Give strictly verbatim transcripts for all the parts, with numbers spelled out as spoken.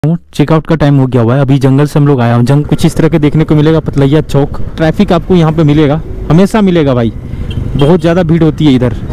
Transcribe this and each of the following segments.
Checkout का time हो गया हुआ है। अभी जंगल से हम लोग आया हूँ। जंग कुछ इस तरह के देखने को मिलेगा। पतलैया चौक, ट्रैफिक आपको यहाँ पे मिलेगा, हमेशा मिलेगा भाई, बहुत ज़्यादा भीड़ होती है इधर।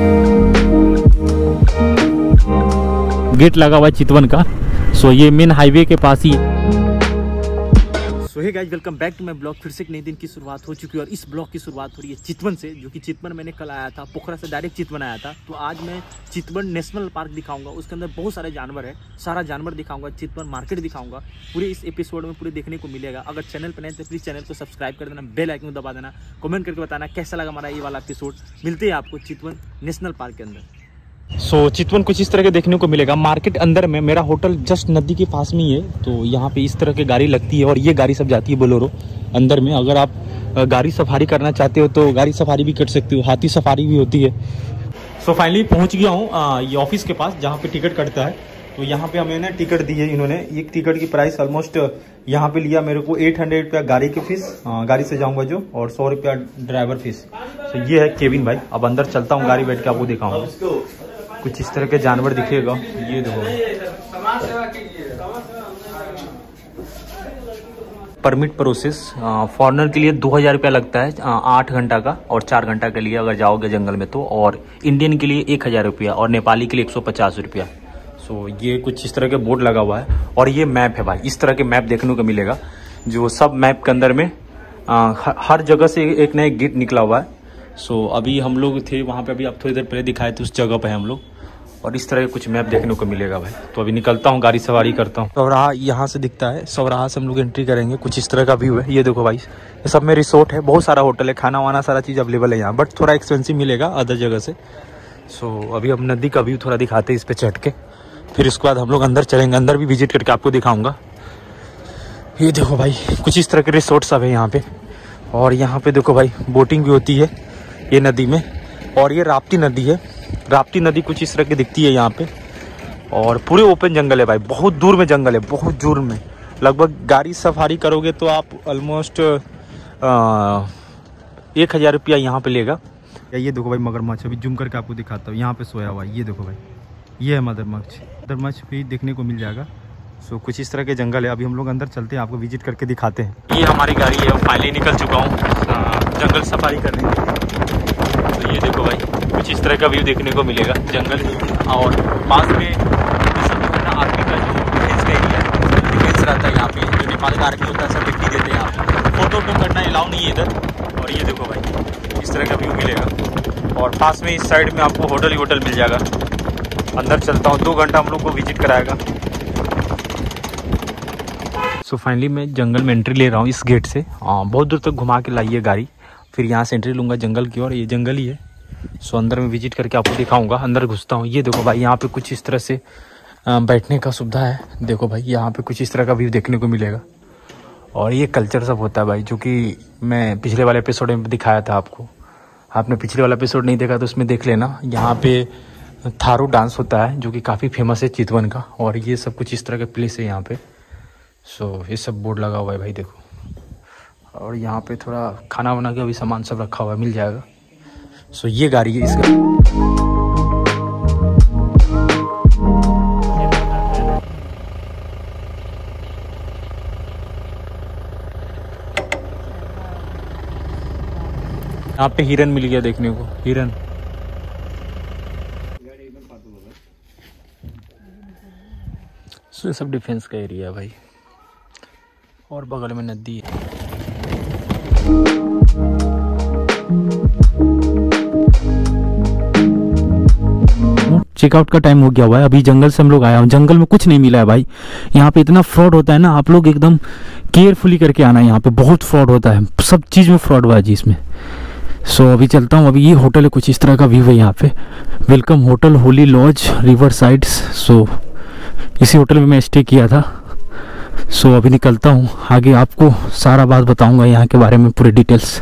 गेट लगा हुआ है चितवन का। सो ये मेन हाईवे के पास ही है। So hey guys, welcome back to my blog. फिर से एक नए दिन की शुरुआत हो चुकी है और इस ब्लॉग की शुरुआत हो रही है चितवन से, जो कि चितवन मैंने कल आया था, पोखरा से डायरेक्ट चितवन आया था। तो आज मैं चितवन नेशनल पार्क दिखाऊंगा। उसके अंदर बहुत सारे जानवर है, सारा जानवर दिखाऊंगा, चितवन मार्केट दिखाऊंगा। पूरे इस एपिसोड में पूरे देखने को मिलेगा। अगर चैनल पर नहीं तो प्लीज़ चैनल को सब्सक्राइब कर देना, बेल आइकन दबा देना, कमेंट करके बताना कैसा लगा हमारा ये वाला एपिसोड। मिलते हैं आपको चितवन नेशनल पार्क के अंदर। सो so, चितवन कुछ इस तरह के देखने को मिलेगा। मार्केट अंदर में, मेरा होटल जस्ट नदी के पास में ही है। तो यहाँ पे इस तरह की गाड़ी लगती है और ये गाड़ी सब जाती है बोलेरो अंदर में। अगर आप गाड़ी सफारी करना चाहते हो तो गाड़ी सफारी भी कर सकते हो, हाथी सफारी भी होती है। सो so, फाइनली पहुँच गया हूँ ये ऑफिस के पास जहाँ पे टिकट कटता है। तो यहाँ पे हमें ना टिकट दी है इन्होंने। एक टिकट की प्राइस ऑलमोस्ट यहाँ पे लिया मेरे को एट हंड्रेड रुपया गाड़ी की फीस, गाड़ी से जाऊँगा जो, और सौ रुपया ड्राइवर फीस। तो ये है केबिन भाई। अब अंदर चलता हूँ, गाड़ी बैठ के आपको दिखाऊंगा। कुछ इस तरह के जानवर दिखेगा, ये देखो। परमिट प्रोसेस फॉरेनर के लिए दो हज़ार रुपया लगता है आठ घंटा का, और चार घंटा के लिए अगर जाओगे जंगल में तो, और इंडियन के लिए एक हज़ार रुपया, और नेपाली के लिए एक सौ पचास रुपया। सो ये कुछ इस तरह के बोर्ड लगा हुआ है। और ये मैप है भाई, इस तरह के मैप देखने को मिलेगा, जो सब मैप के अंदर में आ, हर जगह से एक नया गेट निकला हुआ है। सो so, अभी हम लोग थे वहाँ पे, अभी आप थोड़ी देर पहले दिखाए थे, उस जगह पे हैं हम लोग। और इस तरह के कुछ मैप देखने को मिलेगा भाई। तो अभी निकलता हूँ, गाड़ी सवारी करता हूँ। सौराहा यहाँ से दिखता है, सौराहा से हम लोग एंट्री करेंगे। कुछ इस तरह का व्यू है, ये देखो भाई। ये सब में रिसोर्ट है, बहुत सारा होटल है, खाना वाना सारा चीज़ अवेलेबल है यहाँ, बट थोड़ा एक्सपेंसिव मिलेगा अदर जगह से। सो so, अभी हम नदी का व्यू थोड़ा दिखाते हैं इस पर चढ़ के, फिर उसके बाद हम लोग अंदर चलेंगे। अंदर भी विजिट करके आपको दिखाऊँगा। ये देखो भाई, कुछ इस तरह के रिसोर्ट सब है यहाँ पे। और यहाँ पे देखो भाई, बोटिंग भी होती है ये नदी में। और ये राप्ती नदी है, राप्ती नदी कुछ इस तरह की दिखती है यहाँ पे। और पूरे ओपन जंगल है भाई, बहुत दूर में जंगल है, बहुत दूर में। लगभग गाड़ी सफारी करोगे तो आप ऑलमोस्ट एक हज़ार रुपया यहाँ पे लेगा। या ये देखो भाई मगरमच्छ, अभी जूम करके आपको दिखाता हूँ। यहाँ पे सोया हुआ है, ये देखो भाई, ये है मगरमच्छ। मगरमच्छ भी देखने को मिल जाएगा। सो कुछ इस तरह के जंगल है। अभी हम लोग अंदर चलते हैं, आपको विजिट करके दिखाते हैं। ये हमारी गाड़ी है, फाइनली निकल चुका हूँ जंगल सफारी करने के लिए। तो ये देखो भाई, कुछ इस तरह का व्यू देखने को मिलेगा जंगल। और पास में आर्मी का जो डिफेंस का एरिया है, डिफेंस रहता है यहाँ पे, जो नेपाल का आर्मी होता है, सब लिट्टी देते हैं यहाँ पे। फोटो वोटो करना अलाउ नहीं है इधर। और ये देखो भाई, इस तरह का व्यू मिलेगा। और पास में इस साइड में आपको होटल ही होटल मिल जाएगा। अंदर चलता हूँ, दो घंटा हम लोग को विजिट कराएगा। सो फाइनली मैं जंगल में एंट्री ले रहा हूँ इस गेट से। हाँ, बहुत दूर तक घुमा के लाई है गाड़ी, फिर यहाँ से एंट्री लूँगा जंगल की। और ये जंगल ही है। सो अंदर में विजिट करके आपको दिखाऊंगा। अंदर घुसता हूँ। ये देखो भाई, यहाँ पे कुछ इस तरह से बैठने का सुविधा है। देखो भाई, यहाँ पे कुछ इस तरह का व्यू देखने को मिलेगा। और ये कल्चर सब होता है भाई, जो कि मैं पिछले वाले एपिसोड में दिखाया था आपको। आपने पिछले वाला एपिसोड नहीं देखा तो उसमें देख लेना। यहाँ पे थारू डांस होता है, जो कि काफ़ी फेमस है चितवन का। और ये सब कुछ इस तरह का प्लेस है यहाँ पे। सो ये सब बोर्ड लगा हुआ है भाई, देखो। और यहाँ पे थोड़ा खाना वाना का भी सामान सब रखा हुआ है, मिल जाएगा। सो ये गाड़ी है इसका। यहाँ पे हिरन मिल गया देखने को, हिरन। सो ये सब डिफेंस का एरिया है भाई। और बगल में नदी है। चेकआउट का टाइम हो गया हुआ है। अभी जंगल से हम लोग आया हूँ। जंगल में कुछ नहीं मिला है भाई। यहाँ पे इतना फ्रॉड होता है ना, आप लोग एकदम केयरफुली करके आना है। यहाँ पे बहुत फ्रॉड होता है, सब चीज़ में फ्रॉड हुआ है जी इसमें। सो so, अभी चलता हूँ। अभी ये होटल है, कुछ इस तरह का व्यू है यहाँ पे। Welcome hotel holy lodge river sides. So इसी होटल में मैं स्टे किया था। सो so, अभी निकलता हूँ, आगे आपको सारा बात बताऊँगा यहाँ के बारे में, पूरे डिटेल्स।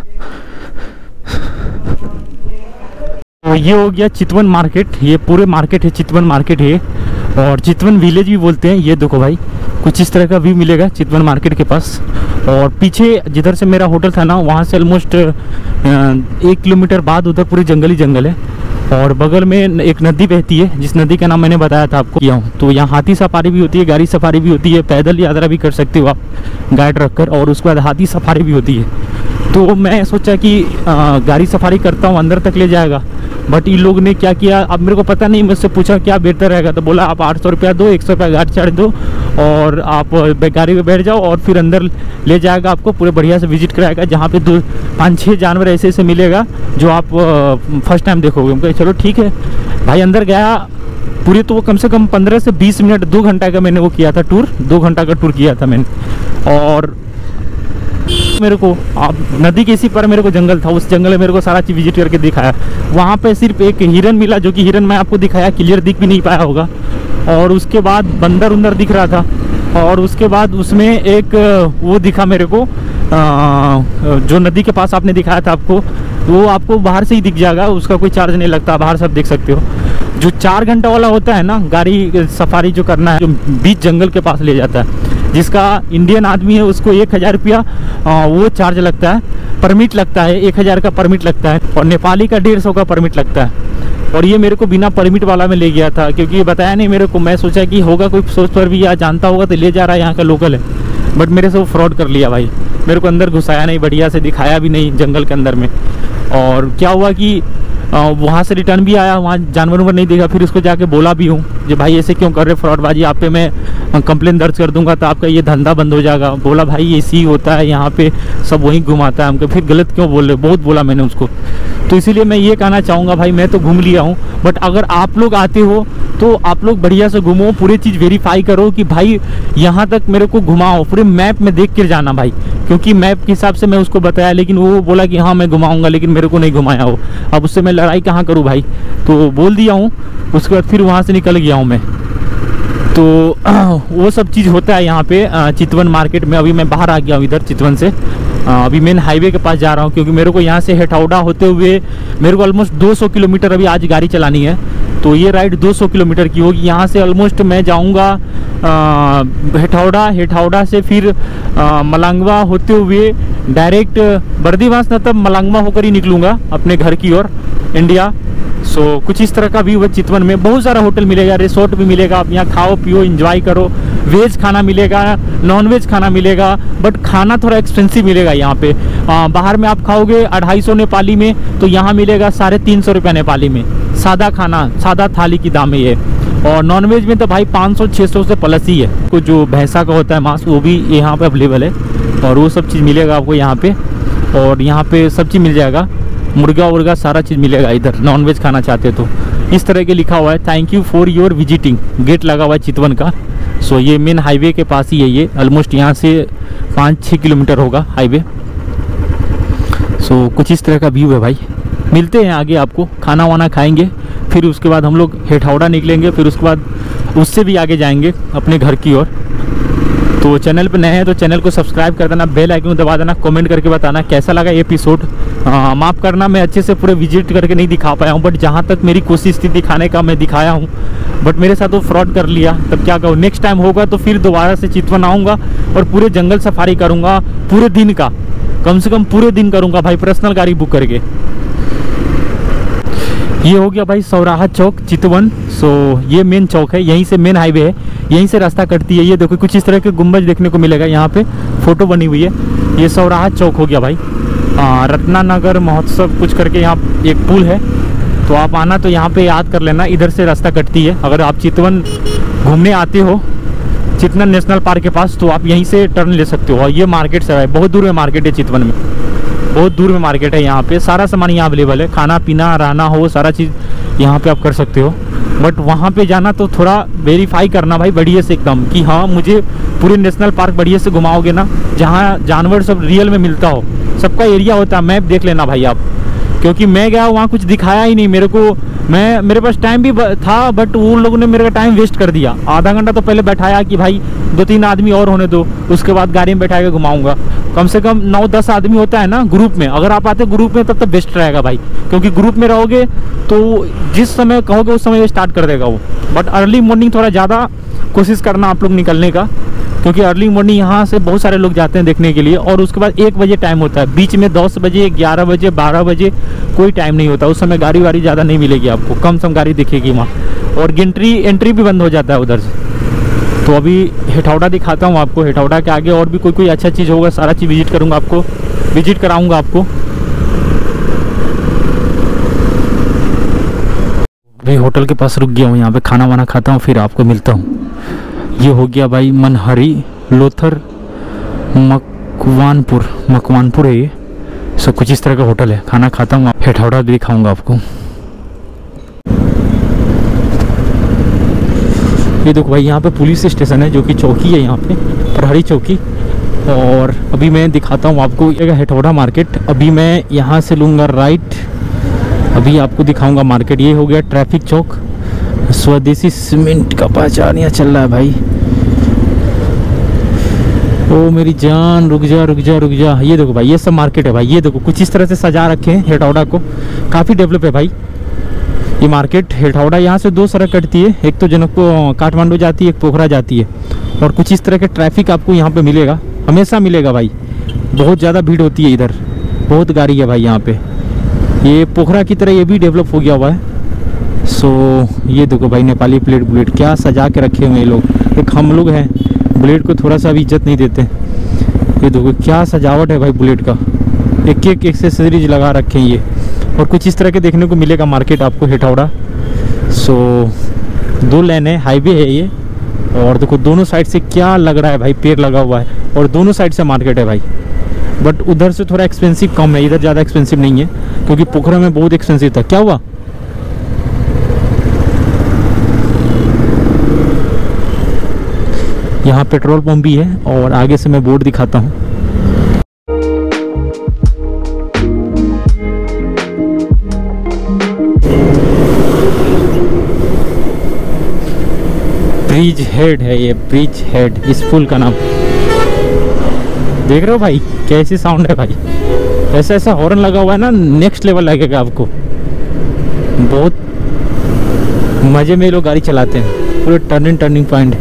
तो ये हो गया चितवन मार्केट। ये पूरे मार्केट है, चितवन मार्केट है। और चितवन विलेज भी बोलते हैं। ये देखो भाई, कुछ इस तरह का व्यू मिलेगा चितवन मार्केट के पास। और पीछे जिधर से मेरा होटल था ना, वहाँ से ऑलमोस्ट एक किलोमीटर बाद उधर पूरी जंगल ही जंगल है। और बगल में एक नदी बहती है, जिस नदी का नाम मैंने बताया था आपको किया हूँ। तो यहाँ हाथी सफारी भी होती है, गाड़ी सफारी भी होती है, पैदल यात्रा भी कर सकते हो आप गाइड रखकर, और उसके बाद हाथी सफारी भी होती है। तो मैं सोचा कि आ, गाड़ी सफारी करता हूँ, अंदर तक ले जाएगा, बट इन लोग ने क्या किया, अब मेरे को पता नहीं, मुझसे पूछा क्या बेहतर रहेगा, तो बोला आप आठ सौ रुपया दो, एक सौ रुपया गाड़ी चार्ज दो और आप गाड़ी में बैठ जाओ और फिर अंदर ले जाएगा, आपको पूरे बढ़िया से विजिट कराएगा, जहाँ पे दो पाँच छः जानवर ऐसे ऐसे मिलेगा जो आप फर्स्ट टाइम देखोगे। उनका चलो ठीक है भाई, अंदर गया पूरे, तो वो कम से कम पंद्रह से बीस मिनट दो घंटा का मैंने वो किया था टूर, दो घंटा का टूर किया था मैंने। और मेरे को आप नदी के इसी पर मेरे को जंगल था, उस जंगल में मेरे को सारा चीज़ विजिट करके दिखाया। वहाँ पे सिर्फ एक हिरन मिला, जो कि हिरन मैं आपको दिखाया, क्लियर दिख भी नहीं पाया होगा। और उसके बाद बंदर उंदर दिख रहा था, और उसके बाद उसमें एक वो दिखा मेरे को, जो नदी के पास आपने दिखाया था आपको, वो आपको बाहर से ही दिख जाएगा, उसका कोई चार्ज नहीं लगता, बाहर सब देख सकते हो। जो चार घंटा वाला होता है ना गाड़ी सफारी जो करना है, जो बीच जंगल के पास ले जाता है, जिसका इंडियन आदमी है उसको एक हज़ार रुपया वो चार्ज लगता है, परमिट लगता है, एक हज़ार का परमिट लगता है, और नेपाली का डेढ़ सौ का परमिट लगता है। और ये मेरे को बिना परमिट वाला में ले गया था, क्योंकि ये बताया नहीं मेरे को, मैं सोचा कि होगा कोई सोच पर भी या जानता होगा तो ले जा रहा है, यहाँ का लोकल है, बट मेरे से वो फ्रॉड कर लिया भाई। मेरे को अंदर घुसाया नहीं, बढ़िया से दिखाया भी नहीं जंगल के अंदर में। और क्या हुआ कि वहाँ से रिटर्न भी आया, वहाँ जानवर वानवर नहीं देखा, फिर उसको जाके बोला भी हूँ कि भाई ऐसे क्यों कर रहे फ्रॉडबाजी, आप पे मैं कंप्लेन दर्ज कर दूंगा, तो आपका ये धंधा बंद हो जाएगा। बोला भाई ये सी होता है, यहाँ पे सब वहीं घुमाता है हमको, फिर गलत क्यों बोल रहे, बहुत बोला मैंने उसको। तो इसीलिए मैं ये कहना चाहूँगा भाई, मैं तो घूम लिया हूँ, बट अगर आप लोग आते हो तो आप लोग बढ़िया से घूमो, पूरी चीज़ वेरीफाई करो कि भाई यहाँ तक मेरे को घुमाओ, पूरे मैप में देख कर जाना भाई, क्योंकि मैप के हिसाब से मैं उसको बताया, लेकिन वो बोला कि हाँ मैं घुमाऊंगा, लेकिन मेरे को नहीं घुमाया वो। अब उससे मैं लड़ाई कहाँ करूँ भाई, तो बोल दिया हूँ। उसके बाद फिर वहाँ से निकल गया हूँ मैं। तो वो सब चीज़ होता है यहाँ पे चितवन मार्केट में। अभी मैं बाहर आ गया हूँ इधर चितवन से, अभी मेन हाईवे के पास जा रहा हूँ, क्योंकि मेरे को यहाँ से हेठौड़ा होते हुए मेरे को ऑलमोस्ट दो सौ किलोमीटर अभी आज गाड़ी चलानी है। तो ये राइड दो सौ किलोमीटर की होगी। यहाँ से ऑलमोस्ट मैं जाऊँगा हेठौड़ा, हेठौड़ा से फिर आ, मलंगवा होते हुए डायरेक्ट बर्दीवास न, तब मलंगवा होकर ही निकलूँगा अपने घर की ओर इंडिया। सो so, कुछ इस तरह का व्यू है चितवन में। बहुत सारा होटल मिलेगा, रिसोर्ट भी मिलेगा, आप यहाँ खाओ पियो एंजॉय करो। वेज खाना मिलेगा, नॉन वेज खाना मिलेगा, बट खाना थोड़ा एक्सपेंसिव मिलेगा यहाँ पे। आ, बाहर में आप खाओगे अढ़ाई सौ नेपाली में, तो यहाँ मिलेगा साढ़े तीन सौ रुपया नेपाली में, सादा खाना, सादा थाली की दाम है ये। और नॉन वेज में तो भाई पाँच सौ छः सौ से प्लस ही है। कुछ जो भैंसा का होता है मांस, वो भी यहाँ पे अवेलेबल है, और वो सब चीज़ मिलेगा आपको यहाँ पे। और यहाँ पे सब चीज़ मिल जाएगा, मुर्गा उर्गा सारा चीज़ मिलेगा इधर, नॉन वेज खाना चाहते तो। इस तरह के लिखा हुआ है, thank you for your visiting, gate लगा हुआ है चितवन का। सो ये मेन हाईवे के पास ही है, ये ऑलमोस्ट यहाँ से पाँच छः किलोमीटर होगा हाईवे। सो कुछ इस तरह का व्यू है भाई। मिलते हैं आगे, आपको खाना वाना खाएंगे, फिर उसके बाद हम लोग हेठौड़ा निकलेंगे, फिर उसके बाद उससे भी आगे जाएंगे अपने घर की ओर। तो चैनल पे नए हैं तो चैनल को सब्सक्राइब कर देना, बेल आइकन दबा देना, कमेंट करके बताना कैसा लगा एपिसोड। माफ़ करना मैं अच्छे से पूरे विजिट करके नहीं दिखा पाया हूँ, बट जहाँ तक मेरी कोशिश थी दिखाने का मैं दिखाया हूँ, बट मेरे साथ वो फ्रॉड कर लिया। तब क्या कहूँ, नेक्स्ट टाइम होगा तो फिर दोबारा से चितवन आऊँगा और पूरे जंगल सफारी करूँगा, पूरे दिन का, कम से कम पूरे दिन करूँगा भाई, पर्सनल गाड़ी बुक करके। ये हो गया भाई सौराहा चौक चितवन। सो ये मेन चौक है, यहीं से मेन हाईवे है, यहीं से रास्ता कटती है। ये देखो कुछ इस तरह के गुम्बज देखने को मिलेगा, यहाँ पे फोटो बनी हुई है। ये सौराहा चौक हो गया भाई। रत्नानगर महोत्सव कुछ करके यहाँ एक पुल है, तो आप आना तो यहाँ पे याद कर लेना, इधर से रास्ता कटती है। अगर आप चितवन घूमने आते हो चितवन नेशनल पार्क के पास, तो आप यहीं से टर्न ले सकते हो। और ये मार्केट से है, बहुत दूर में मार्केट है चितवन में, बहुत दूर में मार्केट है। यहाँ पे सारा सामान यहाँ अवेलेबल है, खाना पीना रहना हो सारा चीज़ यहाँ पे आप कर सकते हो। बट वहाँ पे जाना तो थोड़ा वेरीफाई करना भाई बढ़िया से एकदम, कि हाँ मुझे पूरे नेशनल पार्क बढ़िया से घुमाओगे ना, जहाँ जानवर सब रियल में मिलता हो, सबका एरिया होता है, मैप देख लेना भाई आप। क्योंकि मैं गया वहाँ कुछ दिखाया ही नहीं मेरे को, मैं मेरे पास टाइम भी था, बट उन लोगों ने मेरा टाइम वेस्ट कर दिया। आधा घंटा तो पहले बैठाया कि भाई दो तीन आदमी और होने दो, उसके बाद गाड़ी में बैठा के घुमाऊंगा। कम से कम नौ दस आदमी होता है ना ग्रुप में, अगर आप आते ग्रुप में तब तो बेस्ट रहेगा भाई, क्योंकि ग्रुप में रहोगे तो जिस समय कहोगे उस समय स्टार्ट कर देगा वो। बट अर्ली मॉर्निंग थोड़ा ज़्यादा कोशिश करना आप लोग निकलने का, क्योंकि अर्ली मॉर्निंग यहाँ से बहुत सारे लोग जाते हैं देखने के लिए। और उसके बाद एक बजे टाइम होता है, बीच में दस बजे, ग्यारह बजे, बारह बजे कोई टाइम नहीं होता। उस समय गाड़ी वाड़ी ज़्यादा नहीं मिलेगी आपको, कम सम गाड़ी दिखेगी वहाँ। और एंट्री एंट्री भी बंद हो जाता है उधर से। तो अभी हेठौड़ा दिखाता हूँ आपको। हेठौड़ा के आगे और भी कोई कोई अच्छा चीज़ होगा, सारा चीज़ विजिट करूँगा आपको, विजिट कराऊँगा आपको। भाई होटल के पास रुक गया हूँ, यहाँ पे खाना वाना खाता हूँ, फिर आपको मिलता हूँ। ये हो गया भाई मनहरी लोथर मकवानपुर, मकवानपुर है ये। सब कुछ इस तरह का होटल है। खाना खाता हूँ, हेठौड़ा भी दिखाऊंगा आपको। ये देखो भाई, यहाँ पे पुलिस स्टेशन है जो कि चौकी है यहाँ पे, प्रहरी चौकी। और अभी मैं दिखाता हूँ आपको ये हेठौड़ा मार्केट। अभी मैं यहाँ से लूँगा राइट, अभी आपको दिखाऊंगा मार्केट। ये हो गया ट्रैफिक चौक। स्वदेशी सीमेंट का पहचान यहाँ चल रहा है भाई। ओ मेरी जान, रुक जा रुक जा रुक जा। ये देखो भाई, ये सब मार्केट है भाई। ये देखो कुछ इस तरह से सजा रखे हैं हेठौड़ा को, काफ़ी डेवलप है भाई ये मार्केट। हेठौड़ा यहाँ से दो सड़क कटती है, एक तो जनकपुर काठमांडू जाती है, एक पोखरा जाती है। और कुछ इस तरह के ट्रैफिक आपको यहाँ पे मिलेगा, हमेशा मिलेगा भाई। बहुत ज़्यादा भीड़ होती है इधर, बहुत गाड़ी है भाई यहाँ पे। ये पोखरा की तरह ये भी डेवलप हो गया हुआ है। सो ये देखो भाई, नेपाली प्लेट बुलेट क्या सजा के रखे हुए हैं लोग। एक हम लोग हैं बुलेट को थोड़ा सा भी इज्जत नहीं देते। ये देखो क्या सजावट है भाई बुलेट का, एक एक एक्सेसरीज लगा रखे हैं ये। और कुछ इस तरह के देखने को मिलेगा मार्केट आपको हेठौड़ा। सो दो लेन है, हाईवे है ये। और देखो दोनों साइड से क्या लग रहा है भाई, पेड़ लगा हुआ है और दोनों साइड से मार्केट है भाई। बट उधर से थोड़ा एक्सपेंसिव कम है, इधर ज़्यादा एक्सपेंसिव नहीं है, क्योंकि पोखरा में बहुत एक्सपेंसिव था। क्या हुआ? यहाँ पेट्रोल पंप भी है और आगे से मैं बोर्ड दिखाता हूँ। ब्रिज हेड है ये, ब्रिज हेड इस पुल का नाम। देख रहे हो भाई कैसी साउंड है भाई, ऐसा ऐसा हॉर्न लगा हुआ है ना, नेक्स्ट लेवल लगेगा आपको। बहुत मजे में लोग गाड़ी चलाते हैं, पूरे टर्निंग टर्निंग पॉइंट।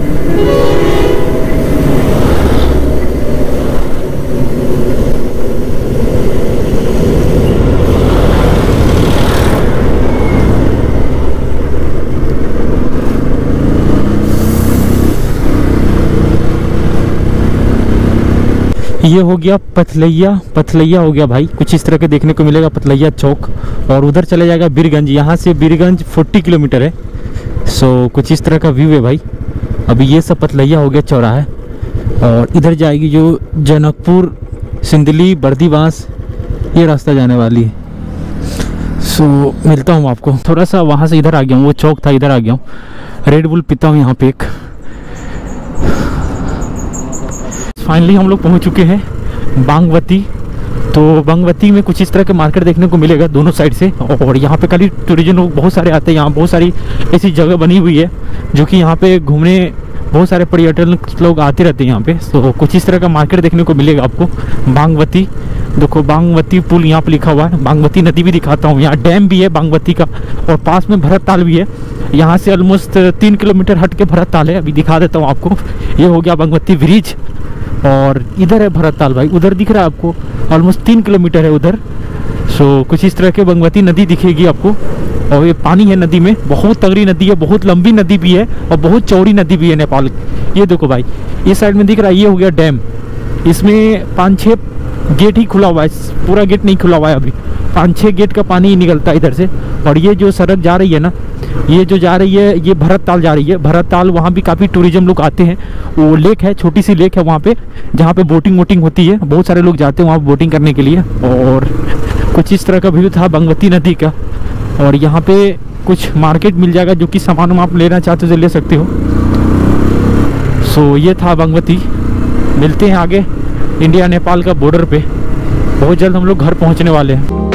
ये हो गया पथलैया, पथलैया हो गया भाई। कुछ इस तरह के देखने को मिलेगा पथलैया चौक। और उधर चले जाएगा बीरगंज, यहाँ से बीरगंज चालीस किलोमीटर है। सो कुछ इस तरह का व्यू है भाई। अभी ये सब पथलैया हो गया चौराहा, और इधर जाएगी जो जनकपुर, सिंदली, बर्दीवास, ये रास्ता जाने वाली है। सो मिलता हूँ आपको। थोड़ा सा वहाँ से इधर आ गया हूँ, वो चौक था इधर आ गया हूँ। रेड बुल पीता हूँ यहाँ पे एक। फाइनली हम लोग पहुंच चुके हैं बागमती। तो बागमती में कुछ इस तरह के मार्केट देखने को मिलेगा दोनों साइड से। और यहाँ पे खाली टूरिज्म लोग बहुत सारे आते हैं। यहाँ बहुत सारी ऐसी जगह बनी हुई है जो कि यहाँ पे घूमने बहुत सारे पर्यटन लोग आते रहते हैं यहाँ पे। तो कुछ इस तरह का मार्केट देखने को मिलेगा आपको। बागमती देखो, बागमती पुल यहाँ पे लिखा हुआ है। बागमती नदी भी दिखाता हूँ, यहाँ डैम भी है बागमती का, और पास में भरत ताल भी है। यहाँ से ऑलमोस्ट तीन किलोमीटर हट के भरत ताल है, अभी दिखा देता हूँ आपको। ये हो गया बागमती ब्रिज, और इधर है भरत ताल भाई, उधर दिख रहा है आपको, ऑलमोस्ट तीन किलोमीटर है उधर। सो कुछ इस तरह के बागमती नदी दिखेगी आपको। और ये पानी है नदी में, बहुत तगड़ी नदी है, बहुत लंबी नदी भी है और बहुत चौड़ी नदी भी है नेपाल। ये देखो भाई, इस साइड में दिख रहा है, ये हो गया डैम। इसमें पाँच छः गेट ही खुला हुआ है, पूरा गेट नहीं खुला हुआ है अभी। पाँच छः गेट का पानी निकलता है इधर से। और ये जो सड़क जा रही है ना, ये जो जा रही है, ये भरत ताल जा रही है। भरत ताल वहाँ भी काफ़ी टूरिज्म लोग आते हैं। वो लेक है, छोटी सी लेक है वहाँ पे, जहाँ पे बोटिंग वोटिंग होती है। बहुत सारे लोग जाते हैं वहाँ बोटिंग करने के लिए। और कुछ इस तरह का व्यू था बागमती नदी का। और यहाँ पे कुछ मार्केट मिल जाएगा, जो कि सामान आप लेना चाहते हो तो ले सकते हो। सो ये था बागमती। मिलते हैं आगे इंडिया नेपाल का बॉर्डर पे। बहुत जल्द हम लोग घर पहुँचने वाले हैं।